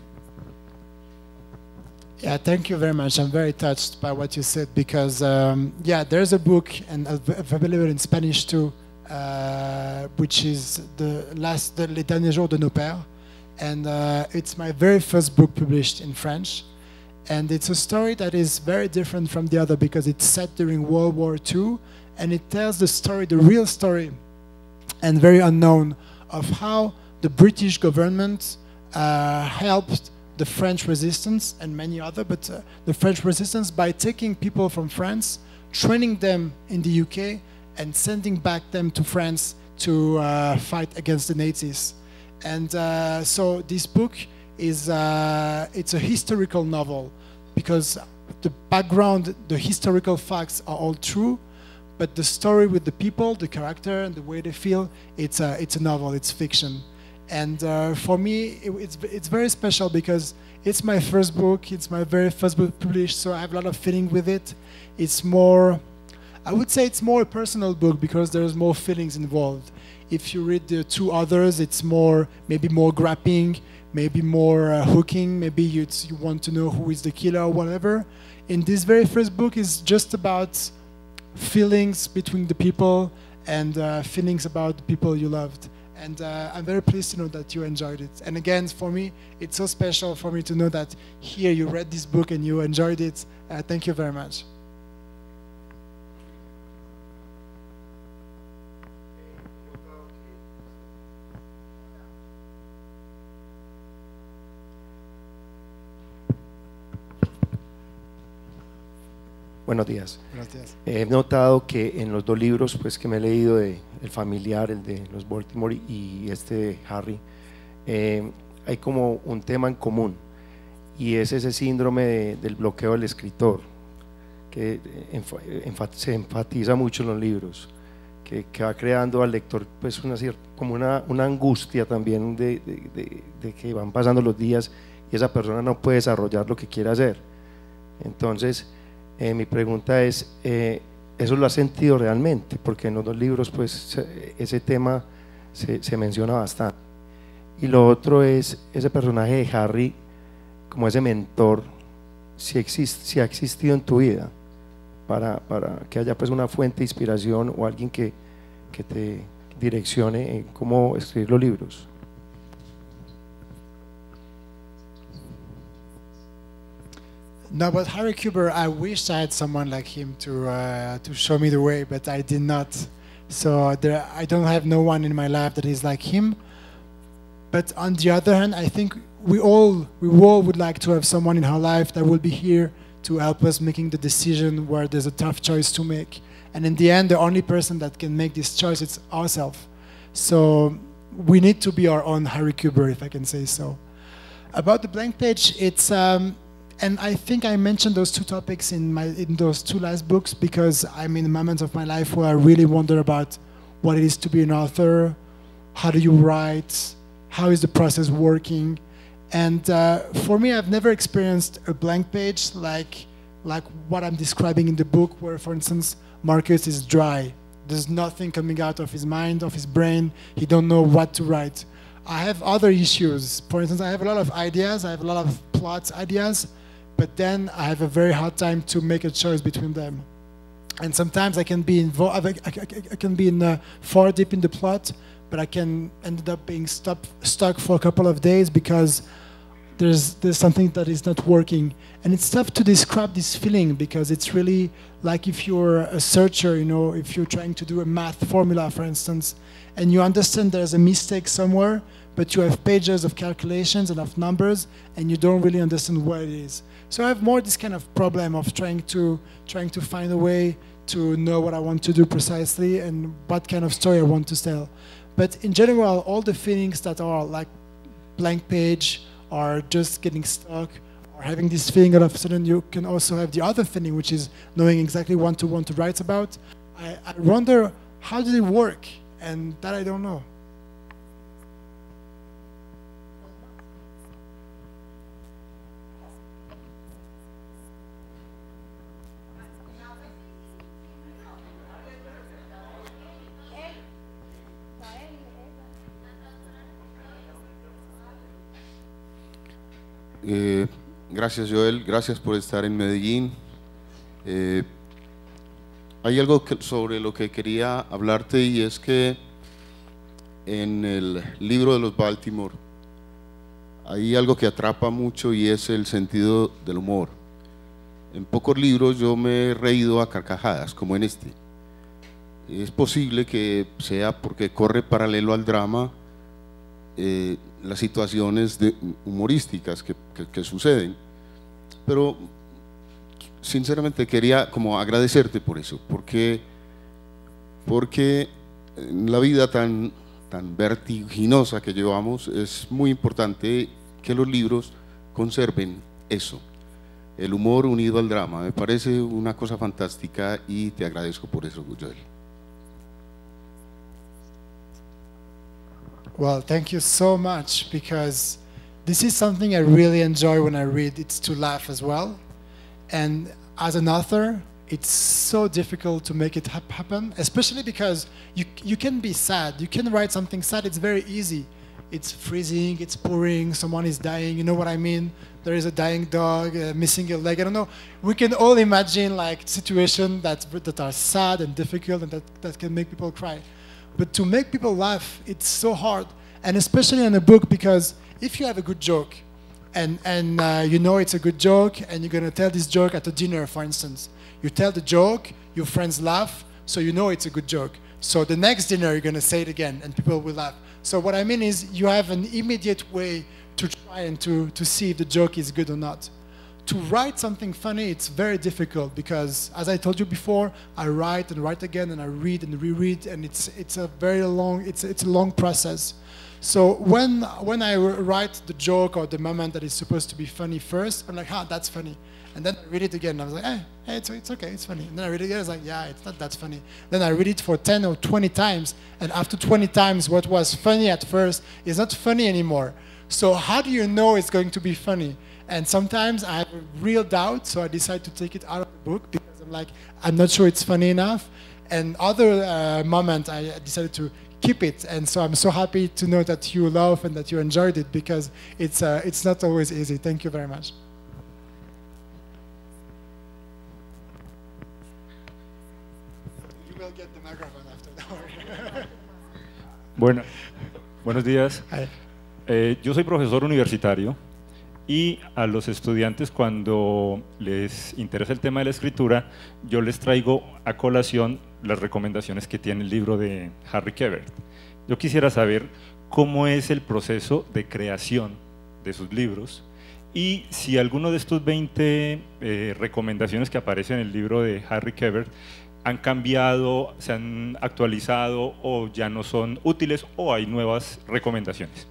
Yeah, thank you very much. I'm very touched by what you said because, um, yeah, there's a book and available in Spanish too, uh, which is the last, the Les Derniers Jours de Nos Pères, and uh, it's my very first book published in French, and it's a story that is very different from the other because it's set during World War Two, and it tells the story, the real story, and very unknown, of how the British government uh, helped the French resistance and many other, but uh, the French resistance by taking people from France, training them in the U K, and sending back them to France to uh, fight against the Nazis. And uh, so this book is uh, it's a historical novel because the background, the historical facts are all true, but the story with the people, the character, and the way they feel, it's a, it's a novel, it's fiction. And uh, for me, it, it's, it's very special because it's my first book, it's my very first book published, so I have a lot of feeling with it. It's more, I would say it's more a personal book because there's more feelings involved. If you read the two others, it's more, maybe more grabbing, maybe more uh, hooking, maybe you, you want to know who is the killer or whatever. In this very first book, it's just about feelings between the people and uh, feelings about the people you loved. And uh, I'm very pleased to know that you enjoyed it. And again, for me, it's so special for me to know that here you read this book and you enjoyed it. Uh, thank you very much. Buenos días. Buenos días. He notado que en los dos libros pues, que me he leído, de El Familiar, el de los Baltimore y este de Harry, eh, hay como un tema en común y es ese síndrome de, del bloqueo del escritor que enfa, enfa, se enfatiza mucho en los libros, que, que va creando al lector pues, una, como una, una angustia también de, de, de, de que van pasando los días y esa persona no puede desarrollar lo que quiere hacer. Entonces, Eh, mi pregunta es, eh, ¿eso lo has sentido realmente? Porque en los dos libros pues se, ese tema se, se menciona bastante. Y lo otro es ese personaje de Harry, como ese mentor, si, existe, si ha existido en tu vida, para, para que haya pues una fuente de inspiración o alguien que, que te direccione en cómo escribir los libros. No, but Harry Kuber, I wished I had someone like him to uh, to show me the way, but I did not. So there, I don't have no one in my life that is like him. But on the other hand, I think we all we all would like to have someone in our life that will be here to help us making the decision where there's a tough choice to make. And in the end, the only person that can make this choice is ourselves. So we need to be our own Harry Kuber, if I can say so. About the blank page, it's. Um, And I think I mentioned those two topics in my in those two last books because I'm in moments of my life where I really wonder about what it is to be an author, how do you write, how is the process working, and uh, for me, I've never experienced a blank page like like what I'm describing in the book, where, for instance, Marcus is dry. There's nothing coming out of his mind, of his brain. He don't know what to write. I have other issues. For instance, I have a lot of ideas. I have a lot of plot ideas. But then I have a very hard time to make a choice between them. And sometimes I can be involved, I, I, I can be in uh, far deep in the plot, but I can end up being stop, stuck for a couple of days because there's, there's something that is not working. And it's tough to describe this feeling because it's really like if you're a searcher, you know, if you're trying to do a math formula, for instance, and you understand there's a mistake somewhere, but you have pages of calculations and of numbers, and you don't really understand what it is. So I have more this kind of problem of trying to trying to find a way to know what I want to do precisely and what kind of story I want to tell. But in general, all the feelings that are like blank page or just getting stuck or having this feeling all of a sudden, you can also have the other feeling, which is knowing exactly what to want to write about. I, I wonder, how did it work? And that I don't know. Eh, gracias, Joel, gracias por estar en Medellín. Eh, hay algo que, sobre lo que quería hablarte, y es que en el libro de los Baltimore hay algo que atrapa mucho, y es el sentido del humor. En pocos libros yo me he reído a carcajadas como en este. Es posible que sea porque corre paralelo al drama eh, las situaciones de, humorísticas que, que, que suceden, pero sinceramente quería como agradecerte por eso, porque, porque en la vida tan, tan vertiginosa que llevamos es muy importante que los libros conserven eso, el humor unido al drama. Me parece una cosa fantástica y te agradezco por eso, Joel. Well, thank you so much, because this is something I really enjoy when I read. It's to laugh as well. And as an author, it's so difficult to make it hap happen, especially because you, you can be sad. You can write something sad, it's very easy. It's freezing, it's pouring, someone is dying, you know what I mean? There is a dying dog, uh, missing a leg, I don't know. We can all imagine like situations that, that are sad and difficult and that, that can make people cry. But to make people laugh, it's so hard, and especially in a book, because if you have a good joke, and, and uh, you know it's a good joke, and you're going to tell this joke at a dinner, for instance, you tell the joke, your friends laugh, so you know it's a good joke. So the next dinner, you're going to say it again, and people will laugh. So what I mean is, you have an immediate way to try and to, to see if the joke is good or not. To write something funny, it's very difficult, because, as I told you before, I write and write again, and I read and reread, and it's it's a very long it's it's a long process. So when when I write the joke or the moment that is supposed to be funny first, I'm like, ah, that's funny, and then I read it again. And I was like, eh, hey, it's it's okay, it's funny. And then I read it again. I was like, yeah, it's not that funny. Then I read it for ten or twenty times, and after twenty times, what was funny at first is not funny anymore. So how do you know it's going to be funny? And sometimes I have a real doubt, so I decide to take it out of the book, because I'm like, I'm not sure it's funny enough. And other uh, moment, I decided to keep it. And so I'm so happy to know that you love and that you enjoyed it, because it's, uh, it's not always easy. Thank you very much. You will get the microphone after, don't worry. Bueno, buenos días. Hi. Eh, yo soy profesor universitario. Y a los estudiantes, cuando les interesa el tema de la escritura, yo les traigo a colación las recomendaciones que tiene el libro de Harry Quebert. Yo quisiera saber cómo es el proceso de creación de sus libros, y si alguno de estos veinte eh, recomendaciones que aparecen en el libro de Harry Quebert han cambiado, se han actualizado, o ya no son útiles, o hay nuevas recomendaciones.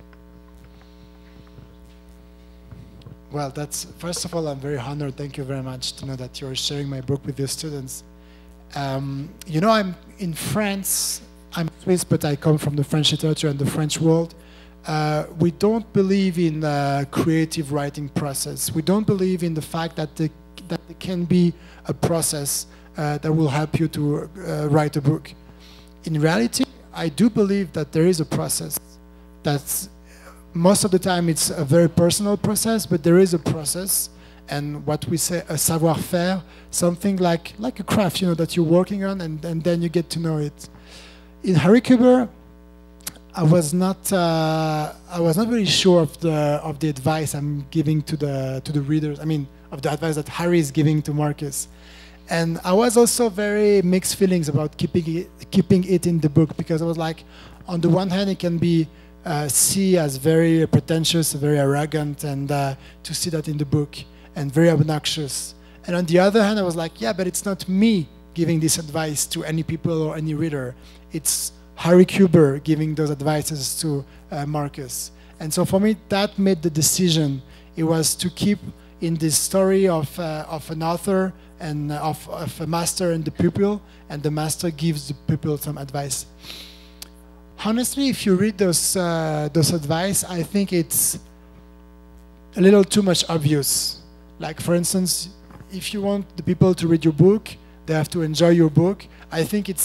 Well, that's, first of all, I'm very honored. Thank you very much to know that you're sharing my book with your students. Um, you know, I'm in France. I'm Swiss, but I come from the French literature and the French world. Uh, we don't believe in the creative writing process. We don't believe in the fact that, the, that there can be a process uh, that will help you to uh, write a book. In reality, I do believe that there is a process. That's most of the time it's a very personal process, but there is a process, and what we say a savoir-faire, something like like a craft, you know, that you're working on, and, and then you get to know it. In Harry Quebert, I was not uh, I was not really sure of the of the advice I'm giving to the to the readers. I mean, of the advice that Harry is giving to Marcus, and I was also very mixed feelings about keeping it keeping it in the book, because I was like, on the one hand, it can be Uh, see as very pretentious, very arrogant, and uh, to see that in the book, and very obnoxious. And on the other hand, I was like, yeah, but it's not me giving this advice to any people or any reader. It's Harry Quebert giving those advices to uh, Marcus. And so for me, that made the decision. It was to keep in this story of, uh, of an author and of, of a master and the pupil, and the master gives the pupil some advice. Honestly, if you read those, uh, those advice, I think it's a little too much obvious. Like, for instance, if you want the people to read your book, they have to enjoy your book. I think it's, it's very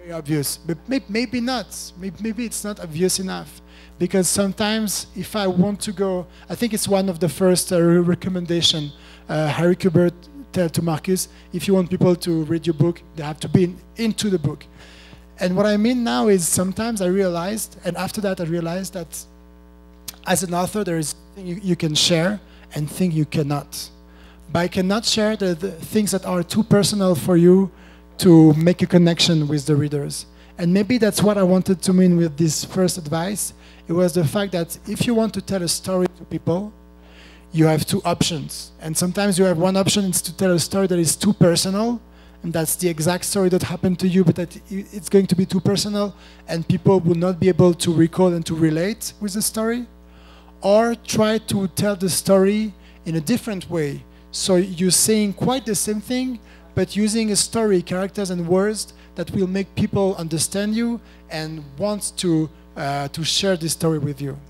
very obvious, but may, maybe not. Maybe, maybe it's not obvious enough. Because sometimes if I want to go, I think it's one of the first uh, recommendation uh, Harry Kubert tell to Marcus, if you want people to read your book, they have to be in, into the book. And what I mean now is sometimes I realized, and after that I realized that as an author there is things you, you can share and things you cannot. But I cannot share the, the things that are too personal for you to make a connection with the readers. And maybe that's what I wanted to mean with this first advice. It was the fact that if you want to tell a story to people, you have two options. And sometimes you have one option is to tell a story that is too personal, and that's the exact story that happened to you, but that it's going to be too personal, and people will not be able to recall and to relate with the story. Or try to tell the story in a different way. So you're saying quite the same thing, but using a story, characters and words that will make people understand you and want to Uh, to share this story with you.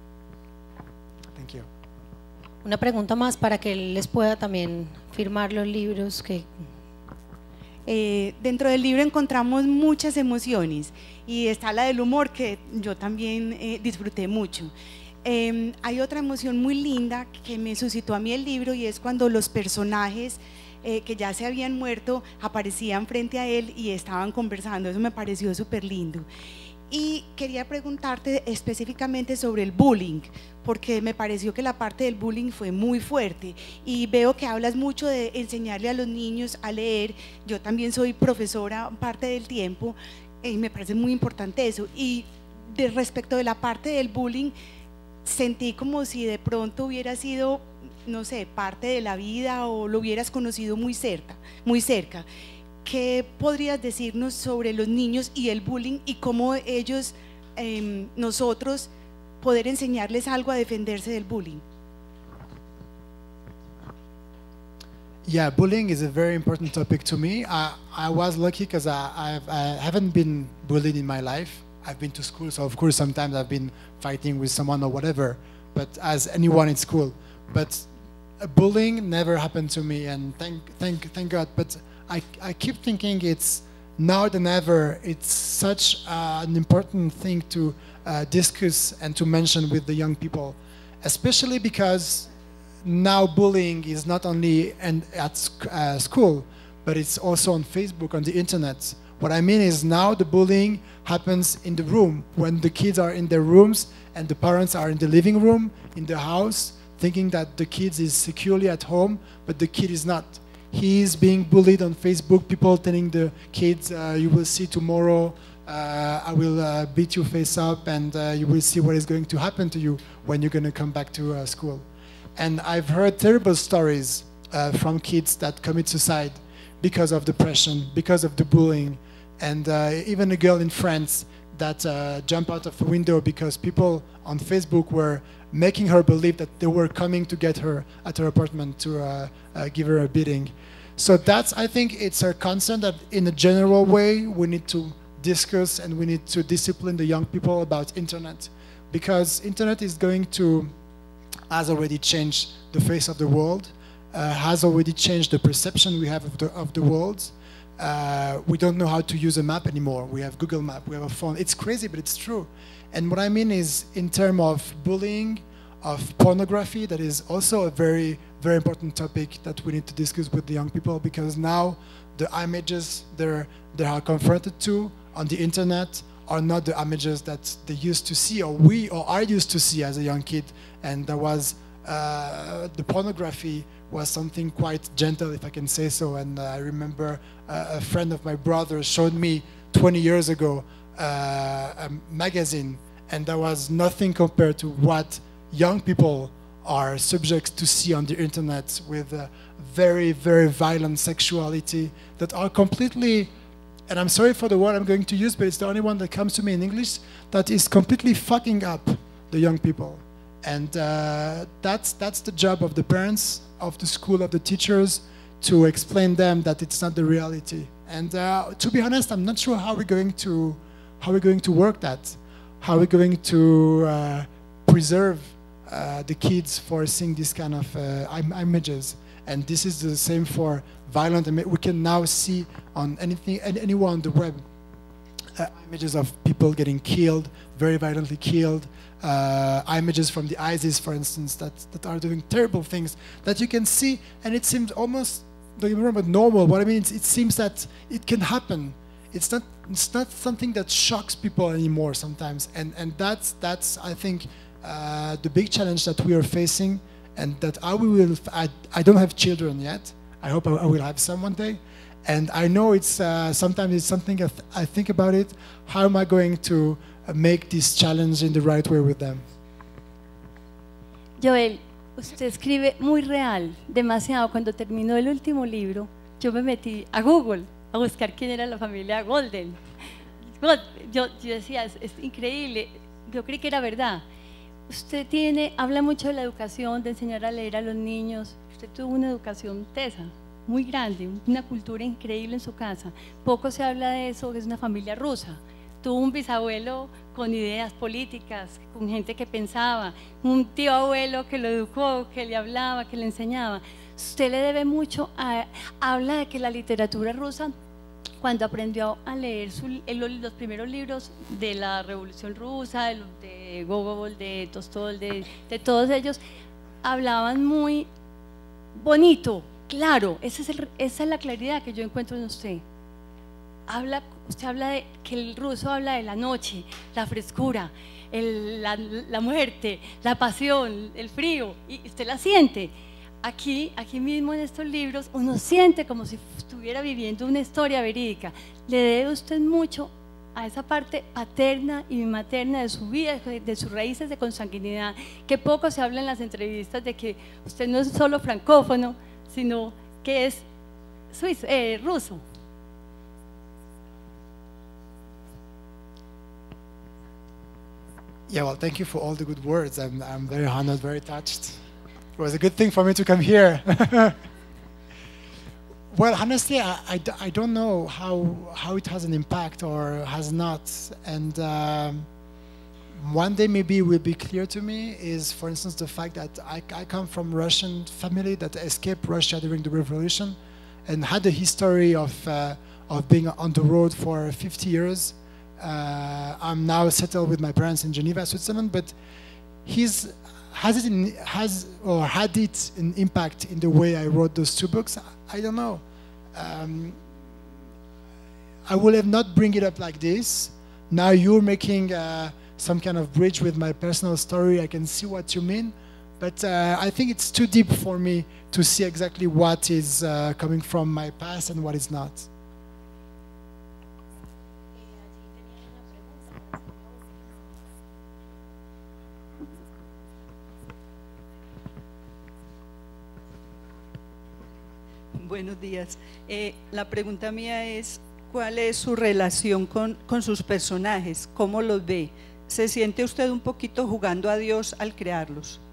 Thank you. Una pregunta más para que él les pueda también firmar los libros que... Eh, dentro del libro encontramos muchas emociones y está la del humor que yo también eh, disfruté mucho. Eh, hay otra emoción muy linda que me suscitó a mí el libro y es cuando los personajes eh, que ya se habían muerto aparecían frente a él y estaban conversando. Eso me pareció súper lindo. Y quería preguntarte específicamente sobre el bullying, porque me pareció que la parte del bullying fue muy fuerte y veo que hablas mucho de enseñarle a los niños a leer. Yo también soy profesora parte del tiempo y me parece muy importante eso. Y de respecto de la parte del bullying, sentí como si de pronto hubiera sido, no sé, parte de la vida o lo hubieras conocido muy cerca, muy cerca. ¿Qué podrías decirnos sobre los niños y el bullying y cómo ellos, eh, nosotros, poder enseñarles algo a defenderse del bullying? Yeah, bullying is a very important topic to me. I, I was lucky because I, I've, I haven't been bullied in my life. I've been to school, so of course sometimes I've been fighting with someone or whatever, but as anyone in school. But uh, bullying never happened to me, and thank, thank, thank God. But I, I keep thinking it's now than ever, it's such uh, an important thing to uh, discuss and to mention with the young people, especially because now bullying is not only and at sc uh, school, but it's also on Facebook, on the internet. What I mean is now the bullying happens in the room, when the kids are in their rooms and the parents are in the living room, in the house, thinking that the kid is securely at home, but the kid is not. He is being bullied on Facebook, people telling the kids, uh, you will see tomorrow, uh, I will uh, beat your face up, and uh, you will see what is going to happen to you when you're going to come back to uh, school. And I've heard terrible stories uh, from kids that commit suicide because of depression, because of the bullying, and uh, even a girl in France that uh, jumped out of a window because people on Facebook were making her believe that they were coming to get her at her apartment to uh, uh, give her a beating. So that's, I think it's a concern that in a general way we need to discuss and we need to discipline the young people about internet, because internet is going to, has already changed the face of the world, uh, has already changed the perception we have of the, of the world. Uh, we don't know how to use a map anymore. We have Google Map, we have a phone. It's crazy, but it's true. And what I mean is, in terms of bullying, of pornography, that is also a very, very important topic that we need to discuss with the young people, because now the images they're, they are confronted to on the internet are not the images that they used to see, or we, or I used to see as a young kid. And there was, uh, the pornography was something quite gentle, if I can say so. And uh, I remember uh, a friend of my brother showed me twenty years ago uh, a magazine, and there was nothing compared to what young people are subject to see on the internet, with uh, very, very violent sexuality that are completely, and I'm sorry for the word I'm going to use, but it's the only one that comes to me in English, that is completely fucking up the young people. And uh, that's, that's the job of the parents, of the school, of the teachers, to explain them that it's not the reality. And uh, to be honest, I'm not sure how we're going to, how we're going to work that, how we're going to uh, preserve uh, the kids for seeing this kind of uh, im images. And this is the same for violent. We can now see on anything, anyone on the web, uh, images of people getting killed, very violently killed, uh, images from the ISIS, for instance, that, that are doing terrible things that you can see, and it seems almost, don't get me wrong, but normal. What I mean, it's, it seems that it can happen. It's not, it's not something that shocks people anymore sometimes, and, and that's, that's, I think, uh, the big challenge that we are facing, and that I will, I, I don't have children yet. I hope I, I will have some one day. And I know it's, uh, sometimes it's something I, th I think about it, how am I going to uh, make this challenge in the right way with them? Joel, usted escribe muy real, demasiado. Cuando terminó el último libro, yo me metí a Google a buscar quién era la familia Golden. Yo, yo decía, es, es increíble, yo creí que era verdad. Usted tiene, habla mucho de la educación, de enseñar a leer a los niños. Usted tuvo una educación tesa, muy grande, una cultura increíble en su casa. Poco se habla de eso, es una familia rusa. Tuvo un bisabuelo con ideas políticas, con gente que pensaba, un tío abuelo que lo educó, que le hablaba, que le enseñaba. Usted le debe mucho a, habla de que la literatura rusa, cuando aprendió a leer su, el, los primeros libros de la Revolución Rusa, de, de Gogol, de Tolstói, de, de todos ellos, hablaban muy bonito, claro. Esa es, el, esa es la claridad que yo encuentro en usted. Habla, usted habla de que el ruso habla de la noche, la frescura, el, la, la muerte, la pasión, el frío, y usted la siente. Aquí, aquí mismo en estos libros uno siente como si estuviera viviendo una historia verídica. Le debe usted mucho a esa parte paterna y materna de su vida, de sus raíces de consanguinidad, que poco se habla en las entrevistas de que usted no es solo francófono, sino que es suizo, eh, ruso. Yeah, well, thank you for all the good words. I'm, I'm very honored, very touched. It was a good thing for me to come here. Well, honestly, I, I, I don't know how, how it has an impact or has not. And um, one day maybe it will be clear to me is, for instance, the fact that I, I come from a Russian family that escaped Russia during the revolution and had a history of, uh, of being on the road for fifty years. Uh, I'm now settled with my parents in Geneva, Switzerland, but he's, has it in, has or had it an impact in the way I wrote those two books? I don't know. Um, I will have not bring it up like this. Now you're making uh, some kind of bridge with my personal story. I can see what you mean, but uh, I think it's too deep for me to see exactly what is uh, coming from my past and what is not. Buenos días. Eh, la pregunta mía es, ¿cuál es su relación con, con sus personajes? ¿Cómo los ve? ¿Se siente usted un poquito jugando a Dios al crearlos?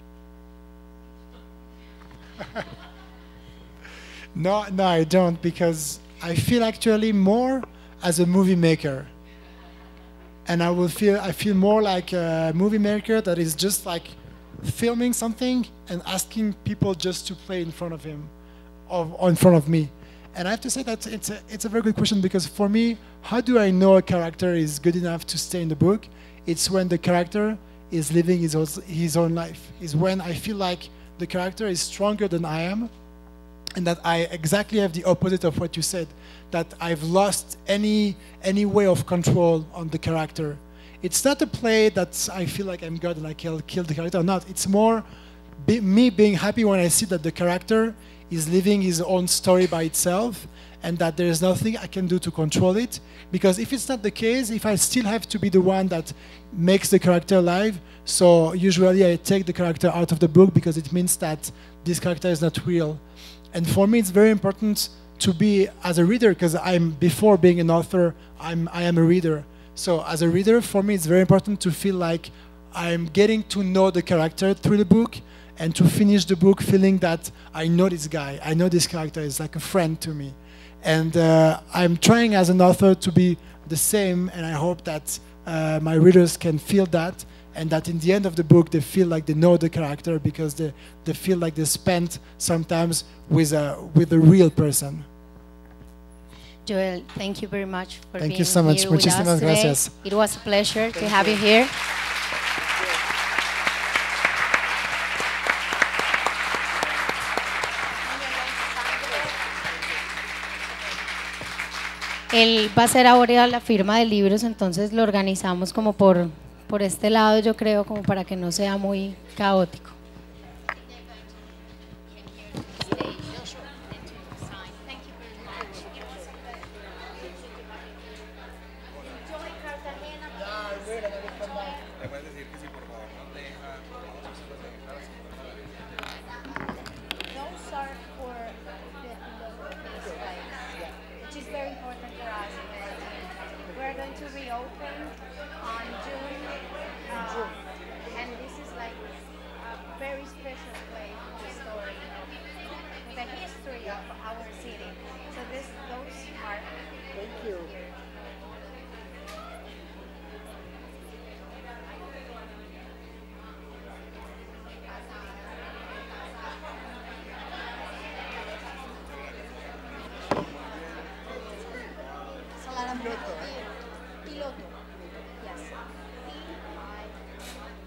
No, no, I don't, because I feel actually more as a movie maker. And I will feel, I feel more like a movie maker that is just like filming something and asking people just to play in front of him. Of, in front of me. And I have to say that it's a, it's a very good question, because for me, how do I know a character is good enough to stay in the book? It's when the character is living his own, his own life. It's when I feel like the character is stronger than I am, and that I exactly have the opposite of what you said, that I've lost any, any way of control on the character. It's not a play that I feel like I'm God and I kill, kill the character or not. It's more be, me being happy when I see that the character is living his own story by itself, and that there is nothing I can do to control it. Because if it's not the case, if I still have to be the one that makes the character alive, so usually I take the character out of the book because it means that this character is not real. And for me, it's very important to be as a reader, because I'm before being an author, I'm I am a reader. So as a reader, for me, it's very important to feel like I'm getting to know the character through the book, and to finish the book feeling that I know this guy, I know this character is like a friend to me. And uh, I'm trying as an author to be the same, and I hope that uh, my readers can feel that, and that in the end of the book they feel like they know the character, because they, they feel like they spent sometimes with a, with a real person. Joel, thank you very much for Thank being you so much. here with Muchísimas us today. gracias. It was a pleasure to have you here. Él va a hacer ahora la firma de libros, entonces lo organizamos como por, por este lado, yo creo, como para que no sea muy caótico. Piloto. Yes. P I